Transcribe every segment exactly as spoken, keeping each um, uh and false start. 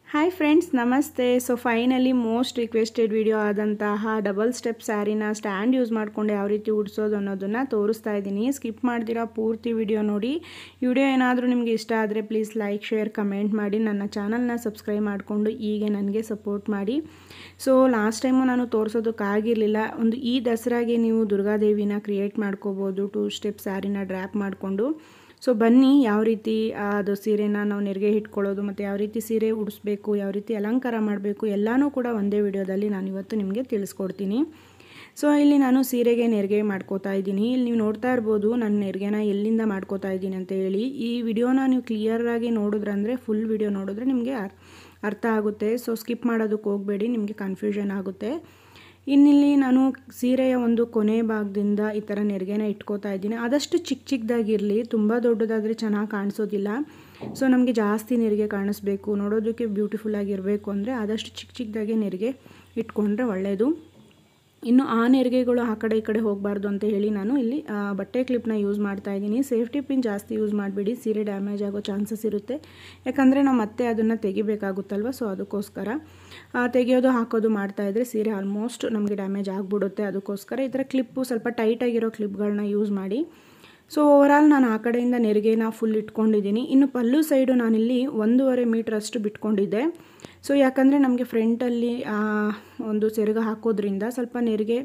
Hi friends, ನಮಸ್ತೆ. So finally most requested video ಆದಂತಹ double step ಸ್ಯಾರಿನ ಸ್ಟ್ಯಾಂಡ್ ಯೂಸ್ ಮಾಡಿಕೊಂಡು ಯಾವ ರೀತಿ ಉಡ್ಸೋದು ಅನ್ನೋದನ್ನು ತೋರಿಸ್ತಾ ಇದ್ದೀನಿ. ಸ್ಕಿಪ್ ಮಾಡ್ದಿರಾ ಪೂರ್ತಿ ವಿಡಿಯೋ ನೋಡಿ. ವಿಡಿಯೋ ಏನಾದರೂ ನಿಮಗೆ ಇಷ್ಟ ಆದರೆ ಪ್ಲೀಸ್ ಲೈಕ್, ಶೇರ್, ಕಮೆಂಟ್ ಮಾಡಿ. ನನ್ನ ಚಾನಲ್ನ ಸಬ್ಸ್ಕ್ರೈಬ್ ಮಾಡಿಕೊಂಡು ಹೀಗೆ ನನಗೆ ಸಪೋರ್ಟ್ ಮಾಡಿ. ಸೊ ಲಾಸ್ಟ್ ಟೈಮು ನಾನು ತೋರಿಸೋದಕ್ಕಾಗಿರಲಿಲ್ಲ. ಒಂದು ಈ ದಸರಾಗೆ ನೀವು ದುರ್ಗಾದೇವಿನ ಕ್ರಿಯೇಟ್ ಮಾಡ್ಕೋಬೋದು ಟೂ ಸ್ಟೆಪ್ ಸ್ಯಾರಿನ ಡ್ರ್ಯಾಪ್ ಮಾಡಿಕೊಂಡು. ಸೊ ಬನ್ನಿ ಯಾವ ರೀತಿ ಅದು ಸೀರೆನ ನಾವು ನೆರಿಗೆ ಇಟ್ಕೊಳ್ಳೋದು ಮತ್ತು ಯಾವ ರೀತಿ ಸೀರೆ ಉಡಿಸ್ಬೇಕು, ಯಾವ ರೀತಿ ಅಲಂಕಾರ ಮಾಡಬೇಕು ಎಲ್ಲನೂ ಕೂಡ ಒಂದೇ ವಿಡಿಯೋದಲ್ಲಿ ನಾನು ಇವತ್ತು ನಿಮಗೆ ತಿಳಿಸ್ಕೊಡ್ತೀನಿ. ಸೊ ಇಲ್ಲಿ ನಾನು ಸೀರೆಗೆ ನೆರಿಗೆ ಮಾಡ್ಕೋತಾ ಇದ್ದೀನಿ. ಇಲ್ಲಿ ನೀವು ನೋಡ್ತಾ ಇರ್ಬೋದು ನನ್ನ ನೆರಿಗೆನ ಎಲ್ಲಿಂದ ಮಾಡ್ಕೋತಾ ಇದ್ದೀನಿ ಅಂತ ಹೇಳಿ. ಈ ವಿಡಿಯೋನ ನೀವು ಕ್ಲಿಯರಾಗಿ ನೋಡಿದ್ರಂದರೆ ಫುಲ್ ವಿಡಿಯೋ ನೋಡಿದ್ರೆ ನಿಮಗೆ ಅರ್ಥ ಆಗುತ್ತೆ. ಸೊ ಸ್ಕಿಪ್ ಮಾಡೋದಕ್ಕೆ ಹೋಗಬೇಡಿ, ನಿಮಗೆ ಕನ್ಫ್ಯೂಷನ್ ಆಗುತ್ತೆ. ಇನ್ನಿಲ್ಲಿ ನಾನು ಸೀರೆಯ ಒಂದು ಕೊನೆ ಭಾಗದಿಂದ ಈ ಥರ ನೆರಿಗೆನ ಇಟ್ಕೋತಾ ಇದ್ದೀನಿ. ಆದಷ್ಟು ಚಿಕ್ಕ ಚಿಕ್ಕದಾಗಿರಲಿ, ತುಂಬ ದೊಡ್ಡದಾದರೆ ಚೆನ್ನಾಗಿ ಕಾಣಿಸೋದಿಲ್ಲ. ಸೊ ನಮಗೆ ಜಾಸ್ತಿ ನೆರಿಗೆ ಕಾಣಿಸ್ಬೇಕು, ನೋಡೋದಕ್ಕೆ ಬ್ಯೂಟಿಫುಲ್ಲಾಗಿರಬೇಕು ಅಂದರೆ ಆದಷ್ಟು ಚಿಕ್ಕ ಚಿಕ್ಕದಾಗೆ ನೆರಿಗೆ ಇಟ್ಕೊಂಡ್ರೆ ಒಳ್ಳೆಯದು. ಇನ್ನು ಆ ನೆರಿಗೆಗಳು ಆ ಕಡೆ ಈ ಕಡೆ ಹೋಗಬಾರ್ದು ಅಂತ ಹೇಳಿ ನಾನು ಇಲ್ಲಿ ಬಟ್ಟೆ ಕ್ಲಿಪ್ನ ಯೂಸ್ ಮಾಡ್ತಾ ಇದ್ದೀನಿ. ಸೇಫ್ಟಿ ಪಿನ್ ಜಾಸ್ತಿ ಯೂಸ್ ಮಾಡಿಬಿಡಿ, ಸೀರೆ ಡ್ಯಾಮೇಜ್ ಆಗೋ ಚಾನ್ಸಸ್ ಇರುತ್ತೆ. ಯಾಕಂದರೆ ನಾವು ಮತ್ತೆ ಅದನ್ನು ತೆಗಿಬೇಕಾಗುತ್ತಲ್ವ. ಸೊ ಅದಕ್ಕೋಸ್ಕರ ತೆಗೆಯೋದು ಹಾಕೋದು ಮಾಡ್ತಾಯಿದ್ರೆ ಸೀರೆ ಆಲ್ಮೋಸ್ಟ್ ನಮಗೆ ಡ್ಯಾಮೇಜ್ ಆಗಿಬಿಡುತ್ತೆ. ಅದಕ್ಕೋಸ್ಕರ ಈ ಥರ ಕ್ಲಿಪ್ಪು ಸ್ವಲ್ಪ ಟೈಟಾಗಿರೋ ಕ್ಲಿಪ್ಗಳನ್ನ ಯೂಸ್ ಮಾಡಿ. ಸೊ ಓವರಾಲ್ ನಾನು ಆ ಕಡೆಯಿಂದ ನೆರಿಗೆನ ಫುಲ್ ಇಟ್ಕೊಂಡಿದ್ದೀನಿ. ಇನ್ನು ಪಲ್ಲು ಸೈಡು ನಾನಿಲ್ಲಿ ಒಂದೂವರೆ ಮೀಟ್ರಷ್ಟು ಬಿಟ್ಕೊಂಡಿದ್ದೆ. ಸೊ ಯಾಕಂದರೆ ನಮಗೆ ಫ್ರಂಟಲ್ಲಿ ಒಂದು ಸೆರಗು ಹಾಕೋದ್ರಿಂದ ಸ್ವಲ್ಪ ನೆರಿಗೆ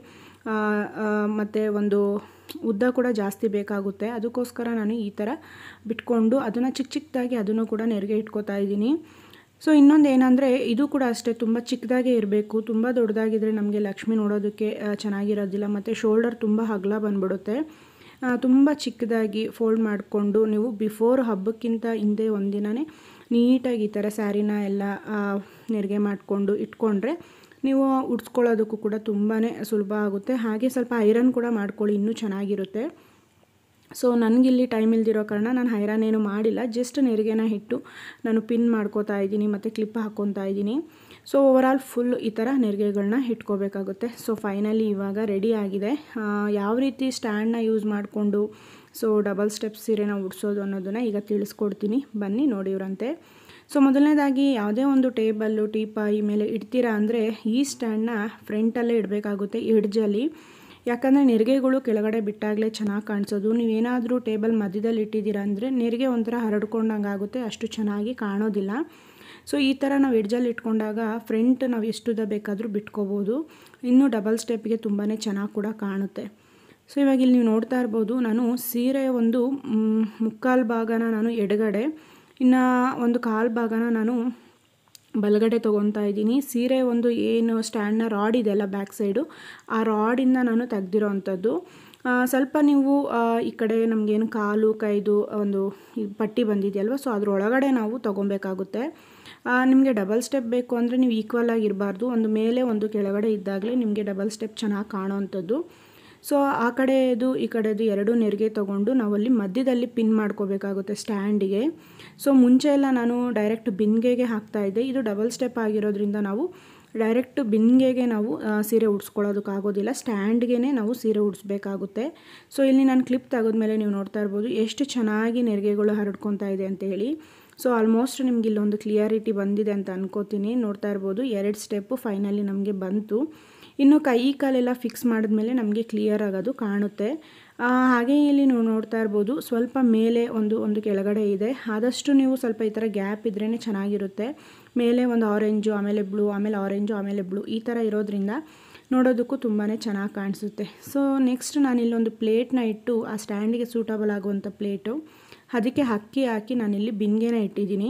ಮತ್ತು ಒಂದು ಉದ್ದ ಕೂಡ ಜಾಸ್ತಿ ಬೇಕಾಗುತ್ತೆ. ಅದಕ್ಕೋಸ್ಕರ ನಾನು ಈ ಥರ ಬಿಟ್ಕೊಂಡು ಅದನ್ನು ಚಿಕ್ಕ ಚಿಕ್ಕದಾಗಿ ಅದನ್ನು ಕೂಡ ನೆರಿಗೆ ಇಟ್ಕೋತಾ ಇದ್ದೀನಿ. ಸೊ ಇನ್ನೊಂದು ಏನಂದರೆ ಇದು ಕೂಡ ಅಷ್ಟೇ, ತುಂಬ ಚಿಕ್ಕದಾಗೇ ಇರಬೇಕು. ತುಂಬ ದೊಡ್ಡದಾಗಿದ್ದರೆ ನಮಗೆ ಲಕ್ಷ್ಮಿ ನೋಡೋದಕ್ಕೆ ಚೆನ್ನಾಗಿರೋದಿಲ್ಲ ಮತ್ತು ಶೋಲ್ಡರ್ ತುಂಬ ಅಗಲ ಬಂದ್ಬಿಡುತ್ತೆ. ತುಂಬ ಚಿಕ್ಕದಾಗಿ ಫೋಲ್ಡ್ ಮಾಡಿಕೊಂಡು ನೀವು ಬಿಫೋರ್ ಹಬ್ಬಕ್ಕಿಂತ ಹಿಂದೆ ಒಂದಿನನೇ ನೀಟಾಗಿ ಈ ಥರ ಸ್ಯಾರಿನ ಎಲ್ಲ ನೆರಿಗೆ ಮಾಡಿಕೊಂಡು ಇಟ್ಕೊಂಡ್ರೆ ನೀವು ಉಡ್ಸ್ಕೊಳ್ಳೋದಕ್ಕೂ ಕೂಡ ತುಂಬಾ ಸುಲಭ ಆಗುತ್ತೆ. ಹಾಗೆ ಸ್ವಲ್ಪ ಐರನ್ ಕೂಡ ಮಾಡ್ಕೊಳ್ಳಿ, ಇನ್ನೂ ಚೆನ್ನಾಗಿರುತ್ತೆ. ಸೊ ನನಗಿಲ್ಲಿ ಟೈಮ್ ಇಲ್ದಿರೋ ಕಾರಣ ನಾನು ಐರನ್ ಏನು ಮಾಡಿಲ್ಲ, ಜಸ್ಟ್ ನೆರಿಗೆನ ಇಟ್ಟು ನಾನು ಪಿನ್ ಮಾಡ್ಕೋತಾ ಇದ್ದೀನಿ ಮತ್ತು ಕ್ಲಿಪ್ ಹಾಕ್ಕೊತಾ ಇದ್ದೀನಿ. ಸೊ ಓವರಾಲ್ ಫುಲ್ ಈ ಥರ ನೆರಿಗೆಗಳನ್ನ ಇಟ್ಕೋಬೇಕಾಗುತ್ತೆ. ಸೊ ಫೈನಲಿ ಇವಾಗ ರೆಡಿ ಆಗಿದೆ. ಯಾವ ರೀತಿ ಸ್ಟ್ಯಾಂಡ್ನ ಯೂಸ್ ಮಾಡಿಕೊಂಡು ಸೊ ಡಬಲ್ ಸ್ಟೆಪ್ ಸೀರೆನ ಉಡ್ಸೋದು ಅನ್ನೋದನ್ನು ಈಗ ತಿಳಿಸ್ಕೊಡ್ತೀನಿ, ಬನ್ನಿ ನೋಡಿವ್ರಂತೆ. ಸೊ ಮೊದಲನೇದಾಗಿ ಯಾವುದೇ ಒಂದು ಟೇಬಲ್ಲು ಟೀಪಾಯಿ ಮೇಲೆ ಇಡ್ತೀರಾ ಅಂದರೆ ಈ ಸ್ಟ್ಯಾಂಡ್ನ ಫ್ರಂಟಲ್ಲೇ ಇಡಬೇಕಾಗುತ್ತೆ, ಎಡ್ಜಲ್ಲಿ. ಯಾಕಂದರೆ ನೆರಿಗೆಗಳು ಕೆಳಗಡೆ ಬಿಟ್ಟಾಗಲೇ ಚೆನ್ನಾಗಿ ಕಾಣಿಸೋದು. ನೀವೇನಾದರೂ ಟೇಬಲ್ ಮಧ್ಯದಲ್ಲಿ ಇಟ್ಟಿದ್ದೀರಾ ಅಂದರೆ ನೆರಿಗೆ ಒಂಥರ ಹರಡ್ಕೊಂಡಂಗೆ ಆಗುತ್ತೆ, ಅಷ್ಟು ಚೆನ್ನಾಗಿ ಕಾಣೋದಿಲ್ಲ. ಸೊ ಈ ಥರ ನಾವು ಎಡ್ಜಲ್ಲಿ ಇಟ್ಕೊಂಡಾಗ ಫ್ರಂಟ್ ನಾವು ಎಷ್ಟುದ ಬೇಕಾದರೂ ಬಿಟ್ಕೋಬೋದು. ಇನ್ನೂ ಡಬಲ್ ಸ್ಟೆಪ್ಗೆ ತುಂಬಾ ಚೆನ್ನಾಗಿ ಕೂಡ ಕಾಣುತ್ತೆ. ಸೊ ಇವಾಗ ಇಲ್ಲಿ ನೀವು ನೋಡ್ತಾ ಇರ್ಬೋದು, ನಾನು ಸೀರೆಯ ಒಂದು ಮುಕ್ಕಾಲು ಭಾಗನ ನಾನು ಎಡಗಡೆ, ಇನ್ನು ಒಂದು ಕಾಲು ಭಾಗನ ನಾನು ಬಲಗಡೆ ತೊಗೊತಾ ಇದ್ದೀನಿ. ಸೀರೆ ಒಂದು ಏನು ಸ್ಟ್ಯಾಂಡ್ನ ರಾಡ್ ಇದೆಯಲ್ಲ ಬ್ಯಾಕ್ ಸೈಡು, ಆ ರಾಡಿಂದ ನಾನು ತೆಗ್ದಿರೋ ಅಂಥದ್ದು. ಸ್ವಲ್ಪ ನೀವು ಈ ಕಡೆ ನಮಗೇನು ಕಾಲು ಕೈದು ಒಂದು ಪಟ್ಟಿ ಬಂದಿದೆಯಲ್ವ, ಸೊ ಅದರೊಳಗಡೆ ನಾವು ತೊಗೊಬೇಕಾಗುತ್ತೆ. ನಿಮಗೆ ಡಬಲ್ ಸ್ಟೆಪ್ ಬೇಕು ಅಂದರೆ ನೀವು ಈಕ್ವಲ್ ಆಗಿರಬಾರ್ದು, ಒಂದು ಮೇಲೆ ಒಂದು ಕೆಳಗಡೆ ಇದ್ದಾಗಲೇ ನಿಮಗೆ ಡಬಲ್ ಸ್ಟೆಪ್ ಚೆನ್ನಾಗಿ ಕಾಣೋ ಅಂಥದ್ದು. ಸೊ ಆ ಕಡೆದು ಈ ಕಡೆದು ಎರಡು ನೆರಿಗೆ ತೊಗೊಂಡು ನಾವಲ್ಲಿ ಮಧ್ಯದಲ್ಲಿ ಪಿನ್ ಮಾಡ್ಕೋಬೇಕಾಗುತ್ತೆ ಸ್ಟ್ಯಾಂಡಿಗೆ. ಸೊ ಮುಂಚೆ ಎಲ್ಲ ನಾನು ಡೈರೆಕ್ಟ್ ಬಿನ್ಗೆಗೆ ಹಾಕ್ತಾಯಿದ್ದೆ. ಇದು ಡಬಲ್ ಸ್ಟೆಪ್ ಆಗಿರೋದ್ರಿಂದ ನಾವು ಡೈರೆಕ್ಟ್ ಬಿನ್ಗೆಗೆ ನಾವು ಸೀರೆ ಉಡ್ಸ್ಕೊಳ್ಳೋದಕ್ಕಾಗೋದಿಲ್ಲ, ಸ್ಟ್ಯಾಂಡ್ಗೆ ನಾವು ಸೀರೆ ಉಡಿಸ್ಬೇಕಾಗುತ್ತೆ. ಸೊ ಇಲ್ಲಿ ನಾನು ಕ್ಲಿಪ್ ತೆಗೆದ್ಮೇಲೆ ನೀವು ನೋಡ್ತಾ ಇರ್ಬೋದು ಎಷ್ಟು ಚೆನ್ನಾಗಿ ನೆರಿಗೆಗಳು ಹರಡ್ಕೊತಾ ಇದೆ ಅಂತ ಹೇಳಿ. ಸೊ ಆಲ್ಮೋಸ್ಟ್ ನಿಮ್ಗೆ ಇಲ್ಲೊಂದು ಕ್ಲಿಯಾರಿಟಿ ಬಂದಿದೆ ಅಂತ ಅನ್ಕೋತೀನಿ. ನೋಡ್ತಾ ಇರ್ಬೋದು ಎರಡು ಸ್ಟೆಪ್ಪು ಫೈನಲಿ ನಮಗೆ ಬಂತು. ಇನ್ನು ಕೈ ಕಾಲೆಲ್ಲ ಫಿಕ್ಸ್ ಮಾಡಿದ್ಮೇಲೆ ನಮಗೆ ಕ್ಲಿಯರ್ ಆಗೋದು ಕಾಣುತ್ತೆ. ಹಾಗೆ ಇಲ್ಲಿ ನೀವು ನೋಡ್ತಾ ಇರ್ಬೋದು ಸ್ವಲ್ಪ ಮೇಲೆ ಒಂದು ಒಂದು ಕೆಳಗಡೆ ಇದೆ. ಆದಷ್ಟು ನೀವು ಸ್ವಲ್ಪ ಈ ಥರ ಗ್ಯಾಪ್ ಇದ್ರೇ ಚೆನ್ನಾಗಿರುತ್ತೆ. ಮೇಲೆ ಒಂದು ಆರೆಂಜು, ಆಮೇಲೆ ಬ್ಲೂ, ಆಮೇಲೆ ಆರೆಂಜು, ಆಮೇಲೆ ಬ್ಲೂ ಈ ಥರ ಇರೋದ್ರಿಂದ ನೋಡೋದಕ್ಕೂ ತುಂಬಾ ಚೆನ್ನಾಗಿ ಕಾಣಿಸುತ್ತೆ. ಸೊ ನೆಕ್ಸ್ಟ್ ನಾನಿಲ್ಲೊಂದು ಪ್ಲೇಟ್ನ ಇಟ್ಟು ಆ ಸ್ಟ್ಯಾಂಡಿಗೆ ಸೂಟಬಲ್ ಆಗುವಂಥ ಪ್ಲೇಟು, ಅದಕ್ಕೆ ಅಕ್ಕಿ ಹಾಕಿ ನಾನಿಲ್ಲಿ ಬಿನ್ಗೆನ ಇಟ್ಟಿದ್ದೀನಿ.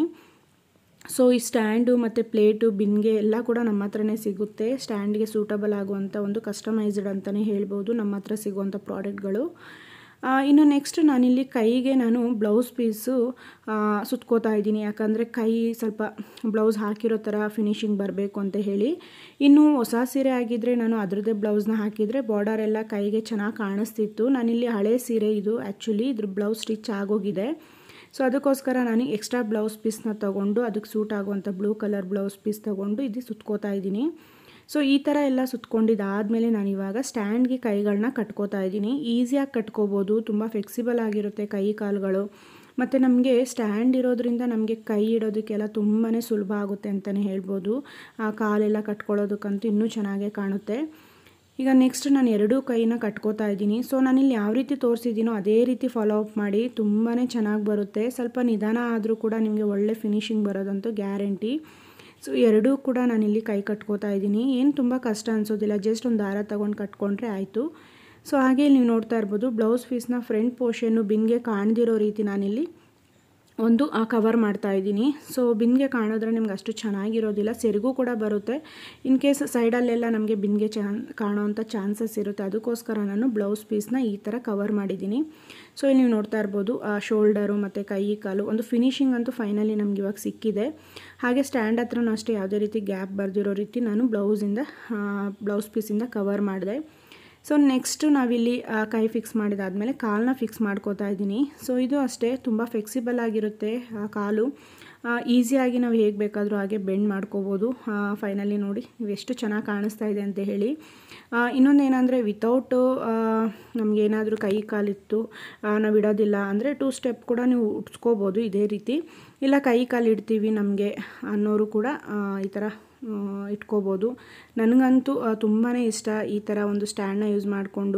ಸೊ ಈ ಸ್ಟ್ಯಾಂಡು ಮತ್ತು ಪ್ಲೇಟು ಬಿನ್ಗೆ ಎಲ್ಲ ಕೂಡ ನಮ್ಮ ಹತ್ರನೇ ಸಿಗುತ್ತೆ. ಸ್ಟ್ಯಾಂಡ್ಗೆ ಸೂಟಬಲ್ ಆಗುವಂಥ ಒಂದು ಕಸ್ಟಮೈಸ್ಡ್ ಅಂತಲೇ ಹೇಳ್ಬೋದು ನಮ್ಮ ಹತ್ರ ಸಿಗುವಂಥ ಪ್ರಾಡಕ್ಟ್ಗಳು. ಇನ್ನು ನೆಕ್ಸ್ಟ್ ನಾನಿಲ್ಲಿ ಕೈಗೆ ನಾನು ಬ್ಲೌಸ್ ಪೀಸು ಸುತ್ಕೋತಾ ಇದ್ದೀನಿ. ಯಾಕಂದರೆ ಕೈ ಸ್ವಲ್ಪ ಬ್ಲೌಸ್ ಹಾಕಿರೋ ಥರ ಫಿನಿಶಿಂಗ್ ಬರಬೇಕು ಅಂತ ಹೇಳಿ. ಇನ್ನು ಹೊಸ ಸೀರೆ ಆಗಿದ್ದರೆ ನಾನು ಅದರದ್ದೇ ಬ್ಲೌಸ್ನ ಹಾಕಿದರೆ ಬಾರ್ಡರ್ ಎಲ್ಲ ಕೈಗೆ ಚೆನ್ನಾಗಿ ಕಾಣಿಸ್ತಿತ್ತು. ನಾನಿಲ್ಲಿ ಹಳೆ ಸೀರೆ ಇದು, ಆ್ಯಕ್ಚುಲಿ ಇದ್ರ ಬ್ಲೌಸ್ ಸ್ಟಿಚ್ ಆಗೋಗಿದೆ. ಸೊ ಅದಕ್ಕೋಸ್ಕರ ನಾನು ಎಕ್ಸ್ಟ್ರಾ ಬ್ಲೌಸ್ ಪೀಸ್ನ ತೊಗೊಂಡು ಅದಕ್ಕೆ ಸೂಟ್ ಆಗುವಂಥ ಬ್ಲೂ ಕಲರ್ ಬ್ಲೌಸ್ ಪೀಸ್ ತೊಗೊಂಡು ಇದು ಸುತ್ಕೋತಾ ಇದ್ದೀನಿ. ಸೊ ಈ ಥರ ಎಲ್ಲ ಸುತ್ಕೊಂಡಿದ್ದಾದಮೇಲೆ ನಾನು ಇವಾಗ ಸ್ಟ್ಯಾಂಡ್ಗೆ ಕೈಗಳನ್ನ ಕಟ್ಕೋತಾ ಇದ್ದೀನಿ. ಈಸಿಯಾಗಿ ಕಟ್ಕೋಬೋದು, ತುಂಬ ಫ್ಲೆಕ್ಸಿಬಲ್ ಆಗಿರುತ್ತೆ ಕೈ ಕಾಲುಗಳು. ಮತ್ತು ನಮಗೆ ಸ್ಟ್ಯಾಂಡ್ ಇರೋದ್ರಿಂದ ನಮಗೆ ಕೈ ಇಡೋದಕ್ಕೆಲ್ಲ ತುಂಬಾ ಸುಲಭ ಆಗುತ್ತೆ ಅಂತಲೇ ಹೇಳ್ಬೋದು. ಆ ಕಾಲೆಲ್ಲ ಕಟ್ಕೊಳ್ಳೋದಕ್ಕಂತೂ ಇನ್ನೂ ಚೆನ್ನಾಗೇ ಕಾಣುತ್ತೆ. ಈಗ ನೆಕ್ಸ್ಟ್ ನಾನು ಎರಡೂ ಕೈನ ಕಟ್ಕೋತಾ ಇದ್ದೀನಿ. ಸೊ ನಾನಿಲ್ಲಿ ಯಾವ ರೀತಿ ತೋರಿಸಿದ್ದೀನೋ ಅದೇ ರೀತಿ ಫಾಲೋ ಅಪ್ ಮಾಡಿ, ತುಂಬಾ ಚೆನ್ನಾಗಿ ಬರುತ್ತೆ. ಸ್ವಲ್ಪ ನಿಧಾನ ಆದರೂ ಕೂಡ ನಿಮಗೆ ಒಳ್ಳೆ ಫಿನಿಶಿಂಗ್ ಬರೋದಂತೂ ಗ್ಯಾರಂಟಿ. ಸೊ ಎರಡೂ ಕೂಡ ನಾನಿಲ್ಲಿ ಕೈ ಕಟ್ಕೋತಾ ಇದ್ದೀನಿ. ಏನು ತುಂಬ ಕಷ್ಟ ಅನಿಸೋದಿಲ್ಲ, ಜಸ್ಟ್ ಒಂದು ದಾರ ತೊಗೊಂಡು ಕಟ್ಕೊಂಡ್ರೆ ಆಯಿತು. ಸೊ ಹಾಗೆ ನೀವು ನೋಡ್ತಾ ಇರ್ಬೋದು, ಬ್ಲೌಸ್ ಪೀಸ್ನ ಫ್ರಂಟ್ ಪೋರ್ಷನ್ನು ಬಿನ್ಗೆ ಕಾಣ್ದಿರೋ ರೀತಿ ನಾನಿಲ್ಲಿ ಒಂದು ಕವರ್ ಮಾಡ್ತಾ ಇದ್ದೀನಿ. ಸೊ ಬಿನ್ಗೆ ಕಾಣಿದ್ರೆ ನಿಮ್ಗೆ ಅಷ್ಟು ಚೆನ್ನಾಗಿರೋದಿಲ್ಲ, ಸೆರಗು ಕೂಡ ಬರುತ್ತೆ. ಇನ್ ಕೇಸ್ ಸೈಡಲ್ಲೆಲ್ಲ ನಮಗೆ ಬಿನ್ಗೆ ಚಾನ್ ಕಾಣೋವಂಥ ಚಾನ್ಸಸ್ ಇರುತ್ತೆ. ಅದಕ್ಕೋಸ್ಕರ ನಾನು ಬ್ಲೌಸ್ ಪೀಸ್ನ ಈ ಥರ ಕವರ್ ಮಾಡಿದ್ದೀನಿ. ಸೊ ಇಲ್ಲಿ ನೀವು ನೋಡ್ತಾ ಇರ್ಬೋದು, ಆ ಶೋಲ್ಡರು ಮತ್ತು ಕೈ ಕಾಲು ಒಂದು ಫಿನಿಶಿಂಗ್ ಅಂತೂ ಫೈನಲಿ ನಮ್ಗೆ ಇವಾಗ ಸಿಕ್ಕಿದೆ. ಹಾಗೆ ಸ್ಟ್ಯಾಂಡ್ ಹತ್ರನೂ ಅಷ್ಟೇ ಯಾವುದೇ ರೀತಿ ಗ್ಯಾಪ್ ಬರ್ದಿರೋ ರೀತಿ ನಾನು ಬ್ಲೌಸಿಂದ ಬ್ಲೌಸ್ ಪೀಸಿಂದ ಕವರ್ ಮಾಡಿದೆ. ಸೊ ನೆಕ್ಸ್ಟು ನಾವಿಲ್ಲಿ ಕೈ ಫಿಕ್ಸ್ ಮಾಡಿದಾದಮೇಲೆ ಕಾಲನ್ನ ಫಿಕ್ಸ್ ಮಾಡ್ಕೋತಾ ಇದ್ದೀನಿ. ಸೊ ಇದು ಅಷ್ಟೇ ತುಂಬ ಫ್ಲೆಕ್ಸಿಬಲ್ ಆಗಿರುತ್ತೆ ಕಾಲು, ಈಸಿಯಾಗಿ ನಾವು ಹೇಗೆ ಬೇಕಾದರೂ ಹಾಗೆ ಬೆಂಡ್ ಮಾಡ್ಕೋಬೋದು. ಫೈನಲಿ ನೋಡಿ ನೀವು ಎಷ್ಟು ಚೆನ್ನಾಗಿ ಕಾಣಿಸ್ತಾ ಇದೆ ಅಂತ ಹೇಳಿ. ಇನ್ನೊಂದು ಏನಂದರೆ, ವಿತೌಟು ನಮಗೇನಾದರೂ ಕೈ ಕಾಲಿತ್ತು ನಾವು ಇಡೋದಿಲ್ಲ ಅಂದರೆ ಟೂ ಸ್ಟೆಪ್ ಕೂಡ ನೀವು ಉಟ್ಸ್ಕೋಬೋದು ಇದೇ ರೀತಿ. ಇಲ್ಲ ಕೈ ಕಾಲು ಇಡ್ತೀವಿ ನಮಗೆ ಅನ್ನೋರು ಕೂಡ ಈ ಥರ ಇಟ್ಕೋಬೋದು. ನನಗಂತೂ ತುಂಬಾ ಇಷ್ಟ ಈ ಥರ ಒಂದು ಸ್ಟ್ಯಾಂಡನ್ನ ಯೂಸ್ ಮಾಡಿಕೊಂಡು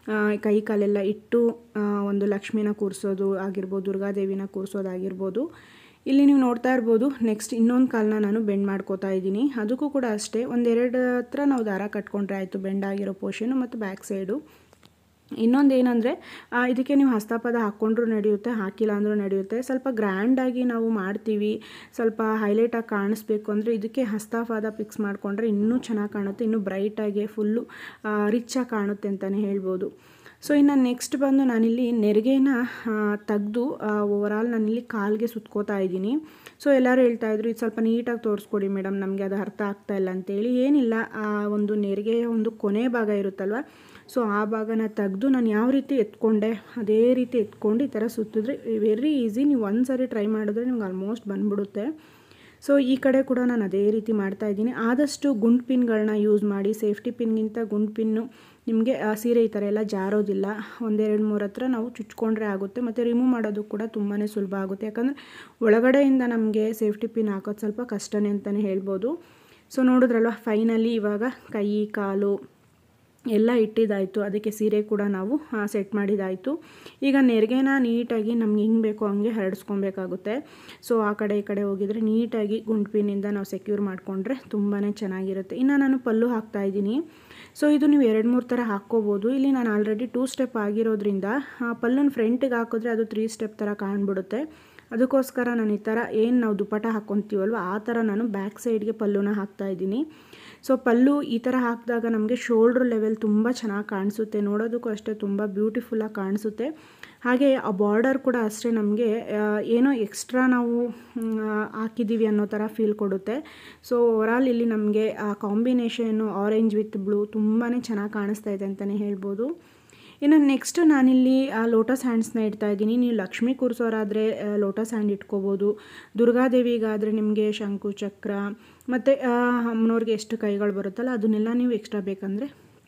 ಕೈ ಕಾಲೆಲ್ಲ ಇಟ್ಟು ಒಂದು ಲಕ್ಷ್ಮಿನ ಕೂರಿಸೋದು ಆಗಿರ್ಬೋದು, ದುರ್ಗಾದೇವಿನ ಕೂರಿಸೋದಾಗಿರ್ಬೋದು. ಇಲ್ಲಿ ನೀವು ನೋಡ್ತಾ ಇರ್ಬೋದು, ನೆಕ್ಸ್ಟ್ ಇನ್ನೊಂದು ಕಾಲನ್ನ ನಾನು ಬೆಂಡ್ ಮಾಡ್ಕೋತಾ ಇದ್ದೀನಿ. ಅದಕ್ಕೂ ಕೂಡ ಅಷ್ಟೇ ಒಂದೆರಡು ಹತ್ರ ನಾವು ದಾರ ಕಟ್ಕೊಂಡ್ರೆ ಆಯಿತು, ಬೆಂಡ್ ಆಗಿರೋ ಪೋರ್ಷನು ಮತ್ತು ಬ್ಯಾಕ್ ಸೈಡು. ಇನ್ನೊಂದು ಏನಂದರೆ, ಇದಕ್ಕೆ ನೀವು ಹಸ್ತಪಾದ ಹಾಕ್ಕೊಂಡ್ರೂ ನಡೆಯುತ್ತೆ, ಹಾಕಿಲ್ಲ ಅಂದರೂ ನಡೆಯುತ್ತೆ. ಸ್ವಲ್ಪ ಗ್ರ್ಯಾಂಡಾಗಿ ನಾವು ಮಾಡ್ತೀವಿ, ಸ್ವಲ್ಪ ಹೈಲೈಟಾಗಿ ಕಾಣಿಸ್ಬೇಕು ಅಂದರೆ ಇದಕ್ಕೆ ಹಸ್ತಪಾದ ಫಿಕ್ಸ್ ಮಾಡಿಕೊಂಡ್ರೆ ಇನ್ನೂ ಚೆನ್ನಾಗಿ ಕಾಣುತ್ತೆ, ಇನ್ನೂ ಬ್ರೈಟಾಗಿ ಫುಲ್ಲು ರಿಚ್ಚಾಗಿ ಕಾಣುತ್ತೆ ಅಂತಲೇ ಹೇಳ್ಬೋದು. ಸೊ ಇನ್ನು ನೆಕ್ಸ್ಟ್ ಬಂದು ನಾನಿಲ್ಲಿ ನೆರಿಗೆನ ತೆಗೆದು ಓವರಾಲ್ ನಾನಿಲ್ಲಿ ಕಾಲಿಗೆ ಸುತ್ಕೋತಾ ಇದ್ದೀನಿ. ಸೊ ಎಲ್ಲರೂ ಹೇಳ್ತಾಯಿದ್ರು, ಇದು ಸ್ವಲ್ಪ ನೀಟಾಗಿ ತೋರಿಸ್ಕೊಡಿ ಮೇಡಮ್, ನಮಗೆ ಅದು ಅರ್ಥ ಆಗ್ತಾ ಇಲ್ಲ ಅಂತೇಳಿ. ಏನಿಲ್ಲ, ಆ ಒಂದು ನೆರಿಗೆಯ ಒಂದು ಕೊನೆ ಭಾಗ ಇರುತ್ತಲ್ವ, ಸೊ ಆ ಭಾಗನ ತೆಗೆದು ನಾನು ಯಾವ ರೀತಿ ಎತ್ಕೊಂಡೆ ಅದೇ ರೀತಿ ಎತ್ಕೊಂಡು ಈ ಥರ ಸುತ್ತಿದ್ರೆ ವೆರಿ ಈಸಿ. ನೀವು ಒಂದು ಸಾರಿ ಟ್ರೈ ಮಾಡಿದ್ರೆ ನಿಮ್ಗೆ ಆಲ್ಮೋಸ್ಟ್ ಬಂದ್ಬಿಡುತ್ತೆ. ಸೊ ಈ ಕಡೆ ಕೂಡ ನಾನು ಅದೇ ರೀತಿ ಮಾಡ್ತಾಯಿದ್ದೀನಿ. ಆದಷ್ಟು ಗುಂಡು ಪಿನ್ಗಳನ್ನ ಯೂಸ್ ಮಾಡಿ, ಸೇಫ್ಟಿ ಪಿನ್ಗಿಂತ ಗುಂಡು ಪಿನ್ನು ನಿಮಗೆ ಸೀರೆ ಈ ಥರ ಎಲ್ಲ ಜಾರೋದಿಲ್ಲ. ಒಂದೆರಡು ಮೂರು ಹತ್ರ ನಾವು ಚುಚ್ಕೊಂಡ್ರೆ ಆಗುತ್ತೆ, ಮತ್ತು ರಿಮೂವ್ ಮಾಡೋದು ಕೂಡ ತುಂಬಾ ಸುಲಭ ಆಗುತ್ತೆ. ಯಾಕಂದರೆ ಒಳಗಡೆಯಿಂದ ನಮಗೆ ಸೇಫ್ಟಿ ಪಿನ್ ಹಾಕೋದು ಸ್ವಲ್ಪ ಕಷ್ಟನೇ ಅಂತಲೇ ಹೇಳ್ಬೋದು. ಸೊ ನೋಡಿದ್ರಲ್ವ, ಫೈನಲಿ ಇವಾಗ ಕೈ ಕಾಲು ಎಲ್ಲ ಇಟ್ಟಿದ್ದಾಯಿತು. ಅದಕ್ಕೆ ಸೀರೆ ಕೂಡ ನಾವು ಸೆಟ್ ಮಾಡಿದ್ದಾಯಿತು. ಈಗ ನೆರಿಗೆನ ನೀಟಾಗಿ ನಮ್ಗೆ ಹೆಂಗೆ ಬೇಕೋ ಹಂಗೆ ಹರಡಿಸ್ಕೊಬೇಕಾಗುತ್ತೆ. ಸೊ ಆ ಕಡೆ ಈ ಕಡೆ ಹೋಗಿದರೆ ನೀಟಾಗಿ ಗುಂಡು ಪಿನ್ನಿಂದ ನಾವು ಸೆಕ್ಯೂರ್ ಮಾಡಿಕೊಂಡ್ರೆ ತುಂಬಾ ಚೆನ್ನಾಗಿರುತ್ತೆ. ಇನ್ನು ನಾನು ಪಲ್ಲು ಹಾಕ್ತಾಯಿದ್ದೀನಿ. ಸೊ ಇದು ನೀವು ಎರಡು ಮೂರು ಥರ ಹಾಕ್ಕೋಬೋದು. ಇಲ್ಲಿ ನಾನು ಆಲ್ರೆಡಿ ಟೂ ಸ್ಟೆಪ್ ಆಗಿರೋದ್ರಿಂದ ಪಲ್ಲುನ ಫ್ರಂಟಿಗೆ ಹಾಕಿದ್ರೆ ಅದು ತ್ರೀ ಸ್ಟೆಪ್ ಥರ ಕಾಣ್ಬಿಡುತ್ತೆ. ಅದಕ್ಕೋಸ್ಕರ ನಾನು ಈ ಥರ ಏನು ನಾವು ದುಪ್ಪಟ ಹಾಕ್ಕೊತೀವಲ್ವ ಆ ಥರ ನಾನು ಬ್ಯಾಕ್ ಸೈಡ್ಗೆ ಪಲ್ಲುನ ಹಾಕ್ತಾಯಿದ್ದೀನಿ. ಸೊ ಪಲ್ಲು ಈ ಥರ ಹಾಕಿದಾಗ ನಮಗೆ ಶೋಲ್ಡ್ರ್ ಲೆವೆಲ್ ತುಂಬ ಚೆನ್ನಾಗಿ ಕಾಣಿಸುತ್ತೆ, ನೋಡೋದಕ್ಕೂ ಅಷ್ಟೇ ತುಂಬ ಬ್ಯೂಟಿಫುಲ್ಲಾಗಿ ಕಾಣಿಸುತ್ತೆ. ಹಾಗೆ ಆ ಬಾರ್ಡರ್ ಕೂಡ ಅಷ್ಟೇ ನಮಗೆ ಏನೋ ಎಕ್ಸ್ಟ್ರಾ ನಾವು ಹಾಕಿದ್ದೀವಿ ಅನ್ನೋ ಥರ ಫೀಲ್ ಕೊಡುತ್ತೆ. ಸೊ ಓವರಾಲ್ ಇಲ್ಲಿ ನಮಗೆ ಆ ಕಾಂಬಿನೇಷನ್ನು ಆರೆಂಜ್ ವಿತ್ ಬ್ಲೂ ತುಂಬಾ ಚೆನ್ನಾಗಿ ಕಾಣಿಸ್ತಾ ಇದೆ ಅಂತಲೇ ಹೇಳ್ಬೋದು. ಇನ್ನು ನೆಕ್ಸ್ಟ್ ನಾನಿಲ್ಲಿ ಲೋಟಸ್ ಹ್ಯಾಂಡ್ಸ್ನ ಇಡ್ತಾಯಿದ್ದೀನಿ. ನೀವು ಲಕ್ಷ್ಮಿ ಕೂರಿಸೋರಾದರೆ ಲೋಟಸ್ ಹ್ಯಾಂಡ್ ಇಟ್ಕೋಬೋದು, ದುರ್ಗಾದೇವಿಗಾದರೆ ನಿಮಗೆ ಶಂಕು ಚಕ್ರ ಮತ್ತು ಅಮ್ಮನವ್ರಿಗೆ ಎಷ್ಟು ಕೈಗಳು ಬರುತ್ತಲ್ಲ ಅದನ್ನೆಲ್ಲ ನೀವು ಎಕ್ಸ್ಟ್ರಾ ಬೇಕಂದರೆ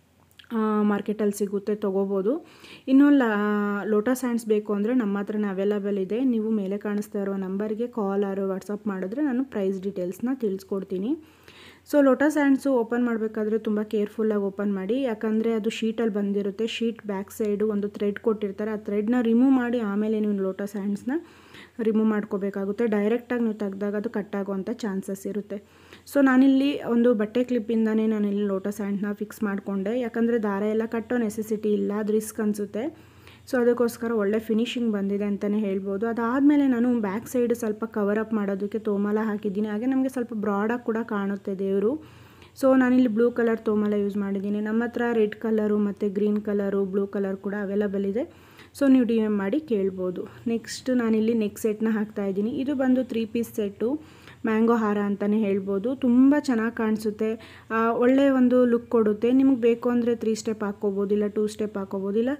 ಮಾರ್ಕೆಟಲ್ಲಿ ಸಿಗುತ್ತೆ, ತೊಗೋಬೋದು. ಇನ್ನು ಲೋಟಸ್ ಹ್ಯಾಂಡ್ಸ್ ಬೇಕು ಅಂದರೆ ನಮ್ಮ ಹತ್ರನೇ ಅವೈಲಬಲ್ ಇದೆ. ನೀವು ಮೇಲೆ ಕಾಣಿಸ್ತಾ ಇರೋ ನಂಬರ್ಗೆ ಕಾಲ್ ಆರು ವಾಟ್ಸಪ್ ಮಾಡಿದ್ರೆ ನಾನು ಪ್ರೈಸ್ ಡೀಟೇಲ್ಸ್ನ ತಿಳಿಸ್ಕೊಡ್ತೀನಿ. ಸೊ ಲೋಟಸ್ ಹ್ಯಾಂಡ್ಸು ಓಪನ್ ಮಾಡಬೇಕಾದ್ರೆ ತುಂಬ ಕೇರ್ಫುಲ್ಲಾಗಿ ಓಪನ್ ಮಾಡಿ, ಯಾಕಂದರೆ ಅದು ಶೀಟಲ್ಲಿ ಬಂದಿರುತ್ತೆ. ಶೀಟ್ ಬ್ಯಾಕ್ ಸೈಡು ಒಂದು ಥ್ರೆಡ್ ಕೊಟ್ಟಿರ್ತಾರೆ, ಆ ಥ್ರೆಡ್ನ ರಿಮೂವ್ ಮಾಡಿ ಆಮೇಲೆ ನೀವು ಲೋಟಸ್ ಹ್ಯಾಂಡ್ಸ್ನ ರಿಮೂವ್ ಮಾಡ್ಕೋಬೇಕಾಗುತ್ತೆ. ಡೈರೆಕ್ಟಾಗಿ ನೀವು ತೆಗ್ದಾಗ ಅದು ಕಟ್ಟಾಗುವಂಥ ಚಾನ್ಸಸ್ ಇರುತ್ತೆ. ಸೊ ನಾನಿಲ್ಲಿ ಒಂದು ಬಟ್ಟೆ ಕ್ಲಿಪ್ಪಿಂದನೇ ನಾನಿಲ್ಲಿ ಲೋಟಸ್ ಹ್ಯಾಂಡ್ನ ಫಿಕ್ಸ್ ಮಾಡಿಕೊಂಡೆ, ಯಾಕಂದರೆ ದಾರ ಎಲ್ಲ ಕಟ್ಟೋ ನೆಸೆಸಿಟಿ ಇಲ್ಲ, ಅದು ರಿಸ್ಕ್ ಅನಿಸುತ್ತೆ. ಸೊ ಅದಕ್ಕೋಸ್ಕರ ಒಳ್ಳೆ ಫಿನಿಶಿಂಗ್ ಬಂದಿದೆ ಅಂತಲೇ ಹೇಳ್ಬೋದು. ಅದಾದಮೇಲೆ ನಾನು ಬ್ಯಾಕ್ ಸೈಡ್ ಸ್ವಲ್ಪ ಕವರ್ ಅಪ್ ಮಾಡೋದಕ್ಕೆ ತೋಮಾಲ ಹಾಕಿದ್ದೀನಿ. ಹಾಗೆ ನಮಗೆ ಸ್ವಲ್ಪ ಬ್ರಾಡಾಗಿ ಕೂಡ ಕಾಣುತ್ತೆ ದೇವರು. ಸೊ ನಾನಿಲ್ಲಿ ಬ್ಲೂ ಕಲರ್ ತೋಮಾಲ ಯೂಸ್ ಮಾಡಿದ್ದೀನಿ. ನಮ್ಮ ಹತ್ರ ರೆಡ್ ಕಲರು ಮತ್ತು ಗ್ರೀನ್ ಕಲರು ಬ್ಲೂ ಕಲರ್ ಕೂಡ ಅವೈಲಬಲ್ ಇದೆ. ಸೊ ನೀವು ಡಿ ಎಮ್ ಮಾಡಿ ಕೇಳ್ಬೋದು. ನೆಕ್ಸ್ಟ್ ನಾನಿಲ್ಲಿ ನೆಕ್ ಸೆಟ್ನ ಹಾಕ್ತಾಯಿದ್ದೀನಿ. ಇದು ಬಂದು ತ್ರೀ ಪೀಸ್ ಸೆಟ್ಟು, ಮ್ಯಾಂಗೋ ಹಾರ ಅಂತಲೇ ಹೇಳ್ಬೋದು. ತುಂಬ ಚೆನ್ನಾಗಿ ಕಾಣಿಸುತ್ತೆ, ಒಳ್ಳೆಯ ಒಂದು ಲುಕ್ ಕೊಡುತ್ತೆ. ನಿಮಗೆ ಬೇಕು ಅಂದರೆ ತ್ರೀ ಸ್ಟೆಪ್ ಹಾಕ್ಕೋಬೋದು, ಇಲ್ಲ ಟೂ ಸ್ಟೆಪ್ ಹಾಕ್ಕೋಬೋದು, ಇಲ್ಲ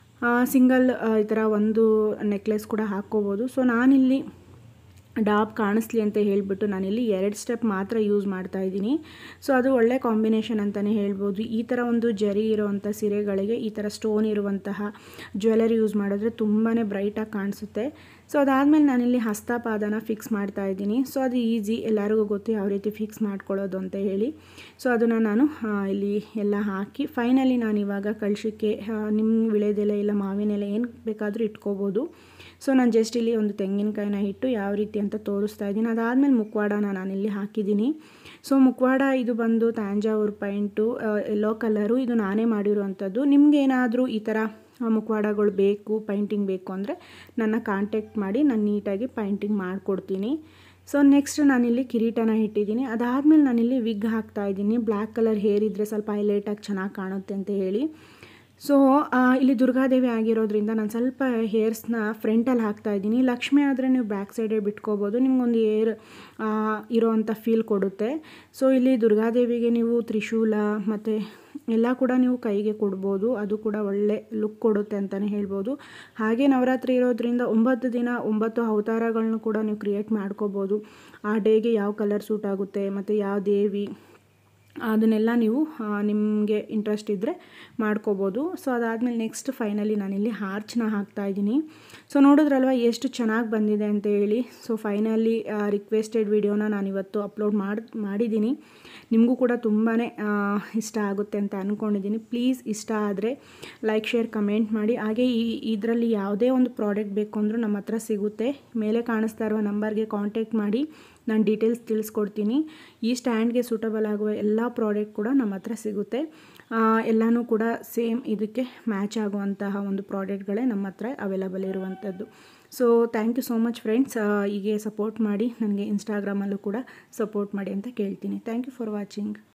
ಸಿಂಗಲ್ ಈ ಥರ ಒಂದು ನೆಕ್ಲೆಸ್ ಕೂಡ ಹಾಕ್ಕೋಬೋದು. ಸೊ ನಾನಿಲ್ಲಿ ಡಾಪ್ ಕಾಣಿಸ್ಲಿ ಅಂತ ಹೇಳಿಬಿಟ್ಟು ನಾನಿಲ್ಲಿ ಎರಡು ಸ್ಟೆಪ್ ಮಾತ್ರ ಯೂಸ್ ಮಾಡ್ತಾಯಿದ್ದೀನಿ. ಸೊ ಅದು ಒಳ್ಳೆ ಕಾಂಬಿನೇಷನ್ ಅಂತಲೇ ಹೇಳ್ಬೋದು. ಈ ಥರ ಒಂದು ಜರಿ ಇರುವಂಥ ಸೀರೆಗಳಿಗೆ ಈ ಥರ ಸ್ಟೋನ್ ಇರುವಂತಹ ಜ್ಯುವೆಲರಿ ಯೂಸ್ ಮಾಡಿದ್ರೆ ತುಂಬಾ ಬ್ರೈಟಾಗಿ ಕಾಣಿಸುತ್ತೆ. ಸೊ ಅದಾದಮೇಲೆ ನಾನಿಲ್ಲಿ ಹಸ್ತಪಾದನ ಫಿಕ್ಸ್ ಮಾಡ್ತಾ ಇದ್ದೀನಿ. ಸೊ ಅದು ಈಸಿ, ಎಲ್ಲರಿಗೂ ಗೊತ್ತು ಯಾವ ರೀತಿ ಫಿಕ್ಸ್ ಮಾಡ್ಕೊಳ್ಳೋದು ಅಂತ ಹೇಳಿ. ಸೊ ಅದನ್ನು ನಾನು ಇಲ್ಲಿ ಎಲ್ಲ ಹಾಕಿ ಫೈನಲಿ ನಾನು ಇವಾಗ ಕಳಶಕ್ಕೆ ನಿಮ್ಮ ವಿಳೆದೆಲೆ ಇಲ್ಲ ಮಾವಿನ ಎಲೆ ಏನು ಬೇಕಾದರೂ ಇಟ್ಕೋಬೋದು. ಸೊ ನಾನು ಜಸ್ಟ್ ಇಲ್ಲಿ ಒಂದು ತೆಂಗಿನಕಾಯಿನ ಇಟ್ಟು ಯಾವ ರೀತಿ ಅಂತ ತೋರಿಸ್ತಾ ಇದ್ದೀನಿ. ಅದಾದಮೇಲೆ ಮುಖವಾಡನ ನಾನಿಲ್ಲಿ ಹಾಕಿದ್ದೀನಿ. ಸೊ ಮುಖವಾಡ ಇದು ಬಂದು ತಾಂಜಾವೂರು ಪೈಂಟು ಯೆಲ್ಲೋ ಕಲರು, ಇದು ನಾನೇ ಮಾಡಿರುವಂಥದ್ದು. ನಿಮಗೇನಾದರೂ ಈ ಥರ ಮುಖವಾಡಗಳು ಬೇಕು, ಪೈಂಟಿಂಗ್ ಬೇಕು ಅಂದರೆ ನನ್ನ ಕಾಂಟ್ಯಾಕ್ಟ್ ಮಾಡಿ ನಾನು ನೀಟಾಗಿ ಪೈಂಟಿಂಗ್ ಮಾಡಿಕೊಡ್ತೀನಿ. ಸೊ ನೆಕ್ಸ್ಟ್ ನಾನಿಲ್ಲಿ ಕಿರೀಟನ ಇಟ್ಟಿದ್ದೀನಿ. ಅದಾದಮೇಲೆ ನಾನಿಲ್ಲಿ ವಿಗ್ ಹಾಕ್ತಾಯಿದ್ದೀನಿ. ಬ್ಲ್ಯಾಕ್ ಕಲರ್ ಹೇರ್ ಇದ್ದರೆ ಸ್ವಲ್ಪ ಹೈಲೈಟಾಗಿ ಚೆನ್ನಾಗಿ ಕಾಣುತ್ತೆ ಅಂತ ಹೇಳಿ. ಸೊ ಇಲ್ಲಿ ದುರ್ಗಾದೇವಿ ಆಗಿರೋದ್ರಿಂದ ನಾನು ಸ್ವಲ್ಪ ಹೇರ್ಸ್ನ ಫ್ರಂಟಲ್ಲಿ ಹಾಕ್ತಾಯಿದ್ದೀನಿ. ಲಕ್ಷ್ಮಿ ಆದರೆ ನೀವು ಬ್ಯಾಕ್ ಸೈಡೇ ಬಿಟ್ಕೋಬೋದು, ನಿಮಗೊಂದು ಏರ್ ಇರೋವಂಥ ಫೀಲ್ ಕೊಡುತ್ತೆ. ಸೊ ಇಲ್ಲಿ ದುರ್ಗಾದೇವಿಗೆ ನೀವು ತ್ರಿಶೂಲ ಮತ್ತು ಎಲ್ಲ ಕೂಡ ನೀವು ಕೈಗೆ ಕೊಡ್ಬೋದು, ಅದು ಕೂಡ ಒಳ್ಳೆ ಲುಕ್ ಕೊಡುತ್ತೆ ಅಂತಲೇ ಹೇಳ್ಬೋದು. ಹಾಗೆ ನವರಾತ್ರಿ ಇರೋದ್ರಿಂದ ಒಂಬತ್ತು ದಿನ ಒಂಬತ್ತು ಅವತಾರಗಳನ್ನ ಕೂಡ ನೀವು ಕ್ರಿಯೇಟ್ ಮಾಡ್ಕೋಬೋದು. ಆ ಡೇಗೆ ಯಾವ ಕಲರ್ ಸೂಟ್ ಆಗುತ್ತೆ ಮತ್ತು ಯಾವ ದೇವಿ ಅದನ್ನೆಲ್ಲ ನೀವು ನಿಮಗೆ ಇಂಟ್ರೆಸ್ಟ್ ಇದ್ದರೆ ಮಾಡ್ಕೋಬೋದು. ಸೊ ಅದಾದಮೇಲೆ ನೆಕ್ಸ್ಟ್ ಫೈನಲಿ ನಾನಿಲ್ಲಿ ಆರ್ಚ್ನ ಹಾಕ್ತಾಯಿದ್ದೀನಿ. ಸೊ ನೋಡಿದ್ರಲ್ವ ಎಷ್ಟು ಚೆನ್ನಾಗಿ ಬಂದಿದೆ ಅಂತ ಹೇಳಿ. ಸೊ ಫೈನಲಿ ರಿಕ್ವೆಸ್ಟೆಡ್ ವಿಡಿಯೋನ ನಾನಿವತ್ತು ಅಪ್ಲೋಡ್ ಮಾಡಿ ಮಾಡಿದ್ದೀನಿ. ನಿಮಗೂ ಕೂಡ ತುಂಬಾ ಇಷ್ಟ ಆಗುತ್ತೆ ಅಂತ ಅಂದ್ಕೊಂಡಿದ್ದೀನಿ. ಪ್ಲೀಸ್ ಇಷ್ಟ ಆದರೆ ಲೈಕ್, ಶೇರ್, ಕಮೆಂಟ್ ಮಾಡಿ. ಹಾಗೆ ಈ ಇದರಲ್ಲಿ ಯಾವುದೇ ಒಂದು ಪ್ರಾಡಕ್ಟ್ ಬೇಕು ಅಂದರೂ ನಮ್ಮ ಹತ್ರ ಸಿಗುತ್ತೆ. ಮೇಲೆ ಕಾಣಿಸ್ತಾ ಇರುವ ನಂಬರ್ಗೆ ಕಾಂಟ್ಯಾಕ್ಟ್ ಮಾಡಿ, ನಾನು ಡೀಟೇಲ್ಸ್ ತಿಳಿಸ್ಕೊಡ್ತೀನಿ. ಈ ಸ್ಟ್ಯಾಂಡ್ಗೆ ಸೂಟಬಲ್ ಆಗುವ ಎಲ್ಲ ಪ್ರಾಡಕ್ಟ್ ಕೂಡ ನಮ್ಮ ಹತ್ರ ಸಿಗುತ್ತೆ. ಎಲ್ಲನೂ ಕೂಡ ಸೇಮ್ ಇದಕ್ಕೆ ಮ್ಯಾಚ್ ಆಗುವಂತಹ ಒಂದು ಪ್ರಾಡಕ್ಟ್ಗಳೇ ನಮ್ಮ ಹತ್ರ ಅವೈಲಬಲ್ ಇರುವಂಥದ್ದು. So thank you so much friends. ಹೀಗೆ ಸಪೋರ್ಟ್ ಮಾಡಿ, ನನಗೆ ಇನ್ಸ್ಟಾಗ್ರಾಮಲ್ಲೂ ಕೂಡ ಸಪೋರ್ಟ್ ಮಾಡಿ ಅಂತ ಕೇಳ್ತೀನಿ. Thank you for watching.